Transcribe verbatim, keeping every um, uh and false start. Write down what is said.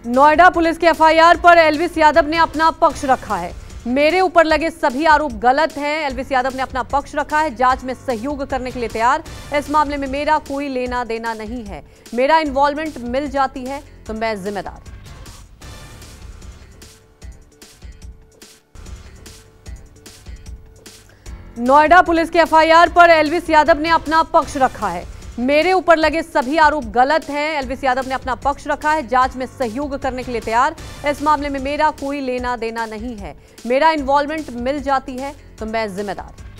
Noida police की FIR पर एल्विस यादव ने अपना पक्ष रखा है। मेरे ऊपर लगे सभी आरोप गलत हैं। एल्विस यादव ने अपना पक्ष रखा है। जांच में सहयोग करने के लिए तैयार। इस मामले में मेरा कोई लेना देना नहीं है। मेरा इन्वॉल्वमेंट मिल जाती है तो मैं जिम्मेदार। नोएडा पुलिस की एफआईआर पर एल्विस यादव ने अपना पक्ष रखा है। मेरे ऊपर लगे सभी आरोप गलत हैं। एल्विस यादव ने अपना पक्ष रखा है। जांच में सहयोग करने के लिए तैयार। इस मामले में मेरा कोई लेना देना नहीं है। मेरा इन्वॉल्वमेंट मिल जाती है तो मैं जिम्मेदार।